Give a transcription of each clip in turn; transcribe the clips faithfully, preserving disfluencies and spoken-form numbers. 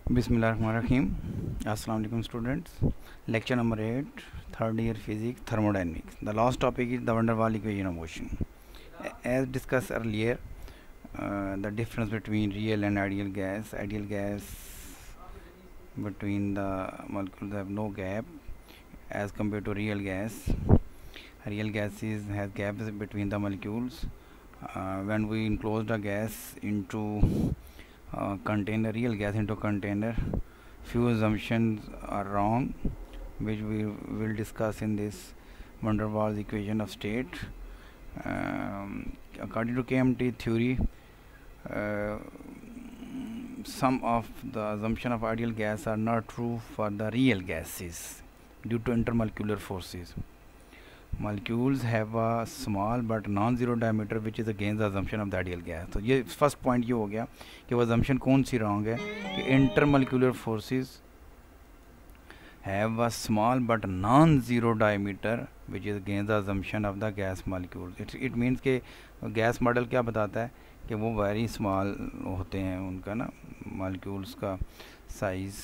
बिस्मिल्लाहिर्रहमानिर्रहीम। अस्सलाम वालेकुम students. Lecture number eight, third year physics, thermodynamics. The last topic is the van der Waals equation of motion. As discussed earlier, uh, the difference between real and ideal gas. Ideal gas, between the molecules have no gap as compared to real gas. Real gases has gaps between the molecules. Uh, when we enclose the gas into uh, container, real gas into container, few assumptions are wrong, which we will discuss in this van der Waals equation of state. Um, according to K M T theory, uh, some of the assumption of ideal gas are not true for the real gases due to intermolecular forces. Molecules have a small but non-zero diameter, which is against the assumption of the ideal gas. तो ये first point ये हो गया कि वो assumption कौन सी wrong है कि intermolecular forces have a small but non-zero diameter, which is against the assumption of the gas molecules. It it means कि gas model क्या बताता है कि वो very small होते हैं, उनका ना molecules का size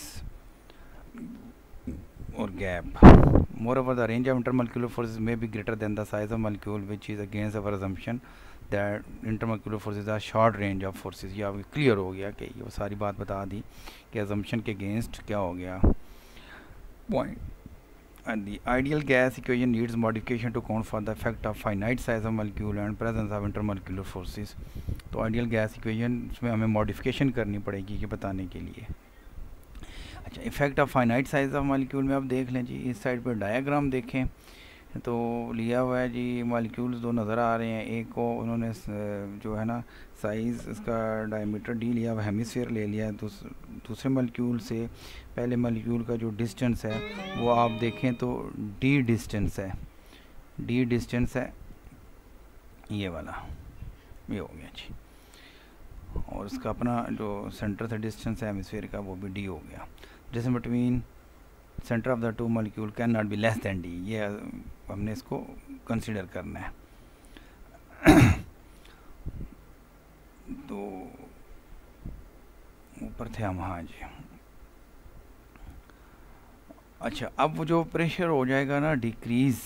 or gap. Moreover, the range of intermolecular forces may be greater than the size of molecule, which is against our assumption that intermolecular forces are short range of forces. ये आपको clear हो गया कि ये सारी बात बता दी कि assumption के against क्या हो गया point. And the ideal gas equation needs modification to account for the effect of finite size of molecule and presence of intermolecular forces. तो ideal gas equation में हमें modification करनी पड़ेगी ये बताने के लिए. अच्छा, effect of finite size of molecule में आप देख लें जी, इस साइड पर डायग्राम देखें तो लिया हुआ है जी, मॉलिक्यूल्स दो नज़र आ रहे हैं. एक को उन्होंने जो है ना साइज़ इसका डायमीटर डी लिया हुआ, हेमिस्फीयर ले लिया है. दूस, दूसरे मॉलिक्यूल से पहले मॉलिक्यूल का जो डिस्टेंस है वो आप देखें तो डी डिस्टेंस है, डी डिस्टेंस है ये वाला, ये हो गया जी. और इसका अपना जो सेंटर से डिस्टेंस है हेमिस्फीयर का वो भी डी हो गया. Distance between centre of the two molecule can not be less than D, ये हमने इसको कंसीडर करना है. तो ऊपर थे हम, हाँ जी. अच्छा, अब वो जो प्रेशर हो जाएगा ना डिक्रीज,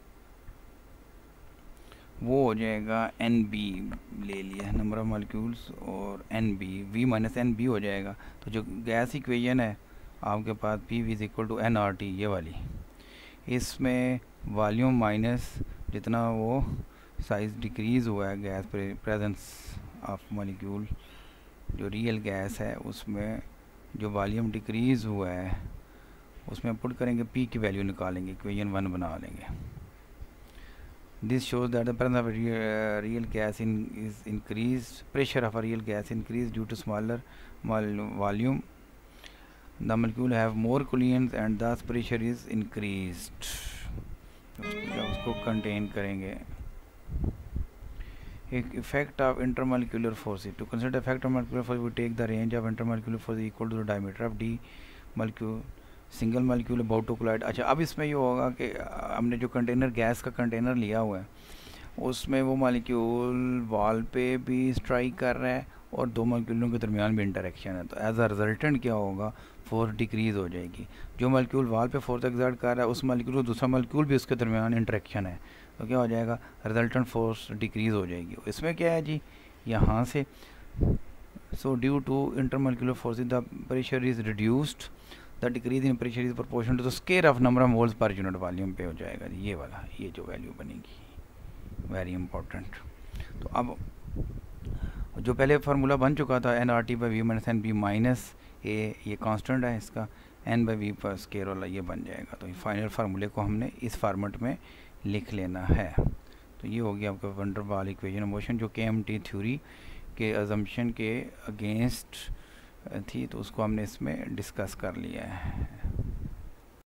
वो हो जाएगा एन बी ले लिया नंबर ऑफ मॉलिक्यूल्स, और N B V minus N B हो जाएगा. तो जो गैस इक्वेशन है आपके पास P V is equal to N R T, ये वाली, इसमें वॉल्यूम माइनस जितना वो साइज डिक्रीज़ हुआ है गैस प्रेजेंस ऑफ मॉलिक्यूल, जो रियल गैस है उसमें जो वॉल्यूम डिक्रीज़ हुआ है उसमें पुट करेंगे, पी की वैल्यू निकालेंगे, इक्वेशन वन बना लेंगे. This shows that the presence of a real, uh, real gas in, is increased. Pressure of a real gas increased due to smaller volume. The molecule have more coulomb and thus pressure is increased. जब उसको contain करेंगे. Effect of intermolecular forces. To consider effect of molecular force, we take the range of intermolecular force equal to the diameter of d molecule. Single molecule about to collide. अच्छा, अब इसमें ये होगा कि हमने जो कंटेनर गैस का container लिया हुआ है उसमें वो मॉलिक्यूल वॉल पे भी स्ट्राइक कर रहा है और दो मॉलिक्यूलों के दरमियान भी इंटरेक्शन है. तो एज अ रिजल्टेंट क्या होगा, फोर्स डिक्रीज़ हो जाएगी. जो मॉलिक्यूल वॉल पे फोर्स एक्सर्ट कर रहा है उस मॉलिक्यूल को दूसरा मॉलिक्यूल भी उसके दरमियान इंटरेक्शन है, तो क्या हो जाएगा, रिजल्टेंट फोर्स डिक्रीज़ हो जाएगी. इसमें क्या है जी, यहाँ से so due to intermolecular force the pressure is reduced, the decrease in pressure is proportional to the square of number of moles per unit volume पे हो जाएगा. ये वाला, ये जो वैल्यू बनेगी, वेरी इंपॉर्टेंट. तो अब जो पहले फार्मूला बन चुका था N R T by V minus N B minus A, ये कांस्टेंट है इसका, एन बाई वी पर स्केयर वाला ये बन जाएगा. तो फाइनल फार्मूले को हमने इस फॉर्मेट में लिख लेना है. तो ये हो गया आपका van der Waals equation of motion, जो के एम टी थ्योरी के अजम्पशन के अगेंस्ट थी, तो उसको हमने इसमें डिस्कस कर लिया है.